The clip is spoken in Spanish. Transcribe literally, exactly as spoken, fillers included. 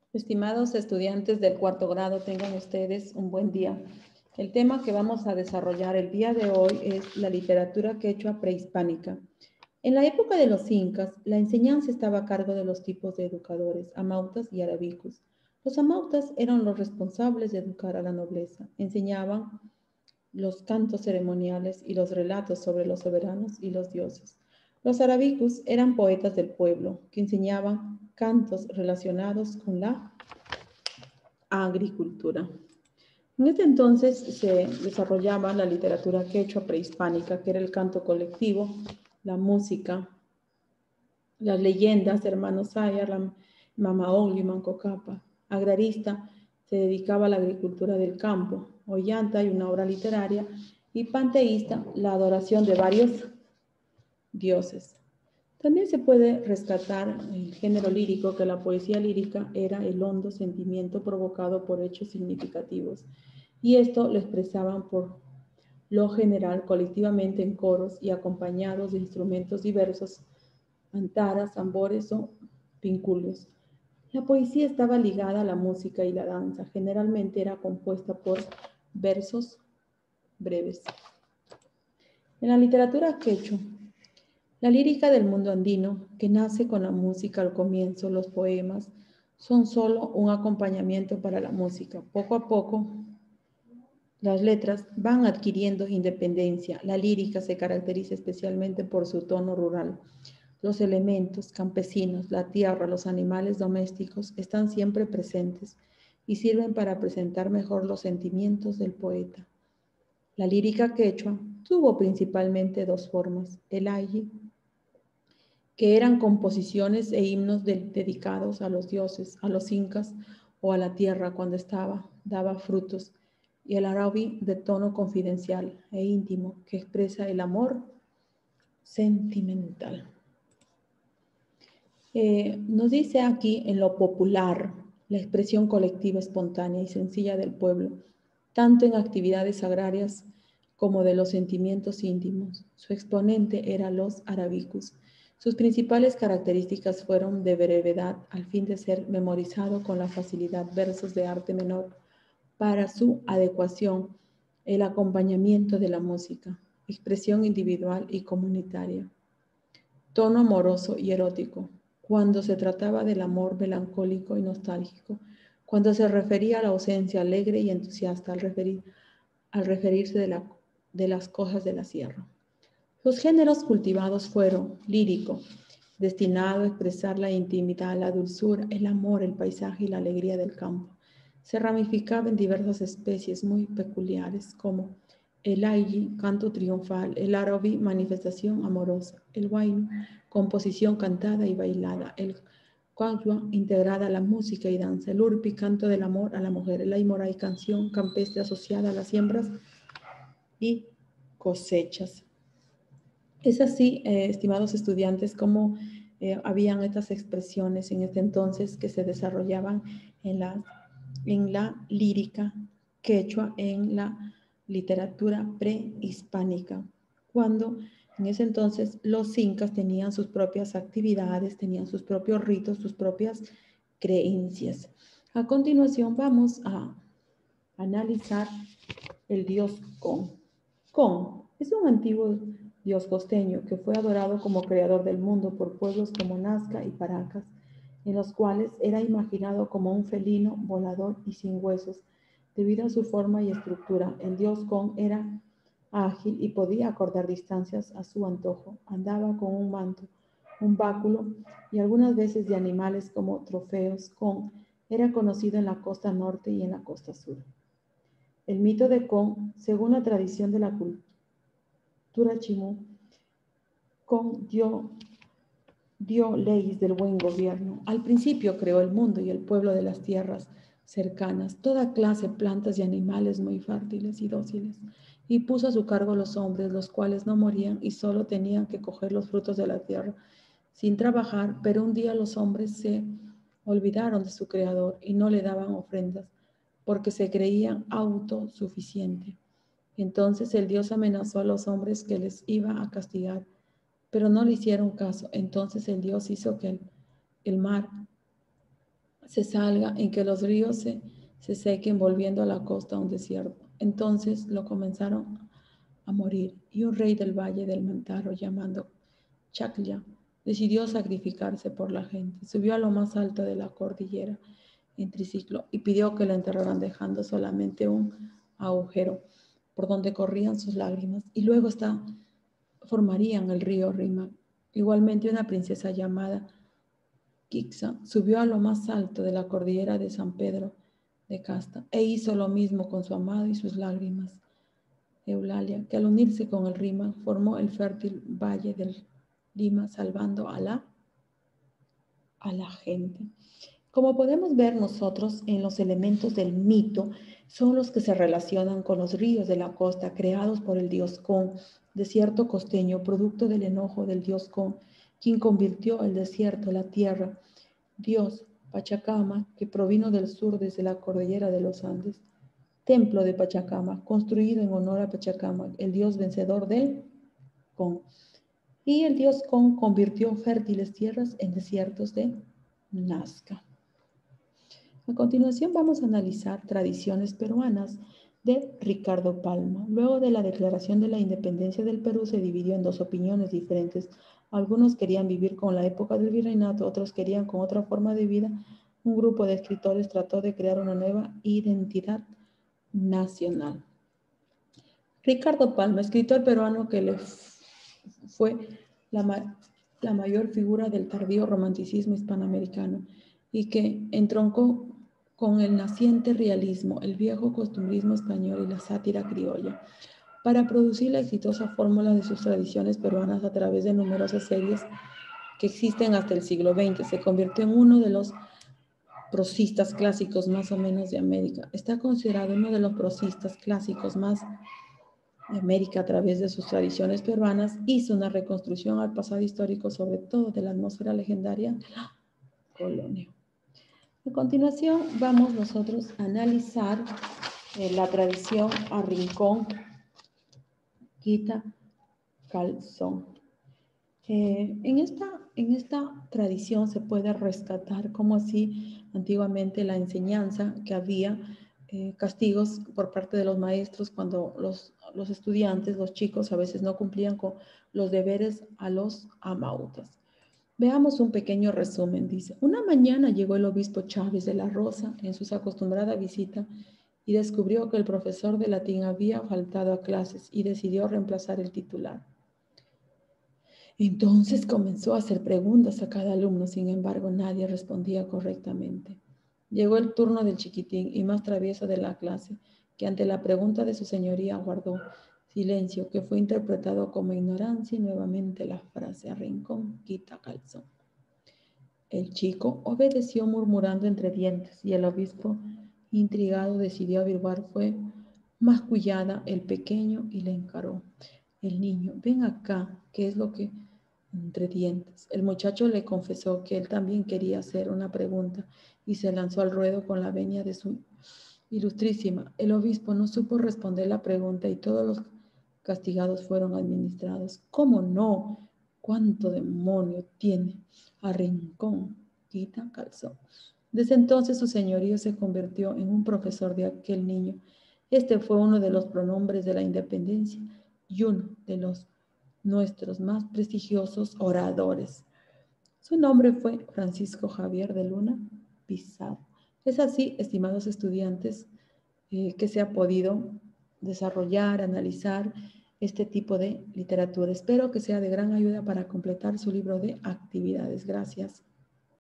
Estimados estudiantes del cuarto grado, tengan ustedes un buen día. El tema que vamos a desarrollar el día de hoy es la literatura quechua prehispánica. En la época de los incas, la enseñanza estaba a cargo de los tipos de educadores, amautas y arabicus. Los amautas eran los responsables de educar a la nobleza. Enseñaban los cantos ceremoniales y los relatos sobre los soberanos y los dioses. Los arabicus eran poetas del pueblo que enseñaban cantos relacionados con la agricultura. En este entonces se desarrollaba la literatura quechua prehispánica, que era el canto colectivo, la música, las leyendas de hermano Sayar, la Mamaogli, Mancocapa. Agrarista se dedicaba a la agricultura del campo. Ollanta y una obra literaria. Y panteísta, la adoración de varios dioses. También se puede rescatar el género lírico, que la poesía lírica era el hondo sentimiento provocado por hechos significativos, y esto lo expresaban por lo general colectivamente en coros y acompañados de instrumentos diversos, antaras, tambores o pinculios. La poesía estaba ligada a la música y la danza, generalmente era compuesta por versos breves. En la literatura quechua, la lírica del mundo andino, que nace con la música al comienzo, los poemas, son solo un acompañamiento para la música. Poco a poco, las letras van adquiriendo independencia. La lírica se caracteriza especialmente por su tono rural. Los elementos campesinos, la tierra, los animales domésticos están siempre presentes y sirven para presentar mejor los sentimientos del poeta. La lírica quechua tuvo principalmente dos formas: el ayi, que eran composiciones e himnos de, dedicados a los dioses, a los incas o a la tierra cuando estaba, daba frutos, y el arabi, de tono confidencial e íntimo, que expresa el amor sentimental. Eh, nos dice aquí en lo popular, la expresión colectiva, espontánea y sencilla del pueblo, tanto en actividades agrarias como de los sentimientos íntimos. Su exponente era los arabicus. Sus principales características fueron de brevedad, al fin de ser memorizado con la facilidad, versos de arte menor para su adecuación, el acompañamiento de la música, expresión individual y comunitaria, tono amoroso y erótico, cuando se trataba del amor melancólico y nostálgico, cuando se refería a la ausencia alegre y entusiasta al, referir, al referirse de, la, de las cosas de la sierra. Los géneros cultivados fueron lírico, destinado a expresar la intimidad, la dulzura, el amor, el paisaje y la alegría del campo. Se ramificaba en diversas especies muy peculiares como el ayi, canto triunfal; el arabi, manifestación amorosa; el huayno, composición cantada y bailada; el quechua, integrada a la música y danza; el urpi, canto del amor a la mujer; el aymoray, canción campestre asociada a las siembras y cosechas. Es así, eh, estimados estudiantes, como eh, habían estas expresiones en este entonces que se desarrollaban en la, en la lírica quechua, en la literatura prehispánica, cuando en ese entonces los incas tenían sus propias actividades, tenían sus propios ritos, sus propias creencias. A continuación vamos a analizar el dios Con. Con es un antiguo dios costeño que fue adorado como creador del mundo por pueblos como Nazca y Paracas, en los cuales era imaginado como un felino volador y sin huesos. Debido a su forma y estructura, el dios Con era ágil y podía acortar distancias a su antojo. Andaba con un manto, un báculo y algunas veces de animales como trofeos. Con era conocido en la costa norte y en la costa sur. El mito de Con, según la tradición de la cultura chimú, Con dio, dio leyes del buen gobierno. Al principio creó el mundo y el pueblo de las tierras cercanas, toda clase de plantas y animales muy fértiles y dóciles, y puso a su cargo los hombres, los cuales no morían y solo tenían que coger los frutos de la tierra sin trabajar. Pero un día los hombres se olvidaron de su creador y no le daban ofrendas, porque se creían autosuficientes. Entonces el Dios amenazó a los hombres que les iba a castigar, pero no le hicieron caso. Entonces el Dios hizo que el, el mar se salga, en que los ríos se, se sequen, volviendo a la costa un desierto. Entonces lo comenzaron a morir, y un rey del valle del Mantaro, llamando Chaclia, decidió sacrificarse por la gente. Subió a lo más alto de la cordillera en triciclo y pidió que lo enterraran, dejando solamente un agujero por donde corrían sus lágrimas, y luego está, formarían el río Rima. Igualmente una princesa llamada Quixa subió a lo más alto de la cordillera de San Pedro de Casta e hizo lo mismo con su amado y sus lágrimas. Eulalia, que al unirse con el Rima formó el fértil valle del Lima, salvando a la, a la gente. Como podemos ver nosotros en los elementos del mito, son los que se relacionan con los ríos de la costa creados por el dios Con, desierto costeño, producto del enojo del dios Con, quien convirtió el desierto, la tierra. Dios Pachacama, que provino del sur desde la cordillera de los Andes. Templo de Pachacama, construido en honor a Pachacama, el dios vencedor del Con. Y el dios Con convirtió fértiles tierras en desiertos de Nazca. A continuación vamos a analizar tradiciones peruanas de Ricardo Palma. Luego de la declaración de la independencia del Perú se dividió en dos opiniones diferentes. Algunos querían vivir con la época del virreinato, otros querían con otra forma de vida. Un grupo de escritores trató de crear una nueva identidad nacional. Ricardo Palma, escritor peruano que le fue la, ma la mayor figura del tardío romanticismo hispanoamericano y que entroncó con el naciente realismo, el viejo costumbrismo español y la sátira criolla, para producir la exitosa fórmula de sus tradiciones peruanas a través de numerosas series que existen hasta el siglo veinte. Se convirtió en uno de los prosistas clásicos más o menos de América. Está considerado uno de los prosistas clásicos más de América a través de sus tradiciones peruanas. Hizo una reconstrucción al pasado histórico, sobre todo de la atmósfera legendaria de la colonia. A continuación vamos nosotros a analizar eh, la tradición a rincón, quita, calzón. Eh, en, esta, en esta tradición se puede rescatar como así antiguamente la enseñanza que había, eh, castigos por parte de los maestros cuando los, los estudiantes, los chicos a veces no cumplían con los deberes a los amautas. Veamos un pequeño resumen. Dice, una mañana llegó el obispo Chávez de la Rosa en su acostumbrada visita y descubrió que el profesor de latín había faltado a clases y decidió reemplazar el titular. Entonces comenzó a hacer preguntas a cada alumno, sin embargo nadie respondía correctamente. Llegó el turno del chiquitín y más travieso de la clase, que ante la pregunta de su señoría guardó silencio, que fue interpretado como ignorancia, y nuevamente la frase a rincón, quita calzón. El chico obedeció murmurando entre dientes y el obispo, intrigado, decidió averiguar. Fue mascullada el pequeño y le encaró. El niño, ven acá, ¿qué es lo que entre dientes? El muchacho le confesó que él también quería hacer una pregunta y se lanzó al ruedo con la venia de su ilustrísima. El obispo no supo responder la pregunta y todos los castigados fueron administrados. ¿Cómo no? ¿Cuánto demonio tiene? A rincón, quita calzón. Desde entonces su señorío se convirtió en un profesor de aquel niño. Este fue uno de los pronombres de la independencia y uno de los nuestros más prestigiosos oradores. Su nombre fue Francisco Javier de Luna Pizarro. Es así, estimados estudiantes, eh, que se ha podido desarrollar, analizar este tipo de literatura. Espero que sea de gran ayuda para completar su libro de actividades. Gracias.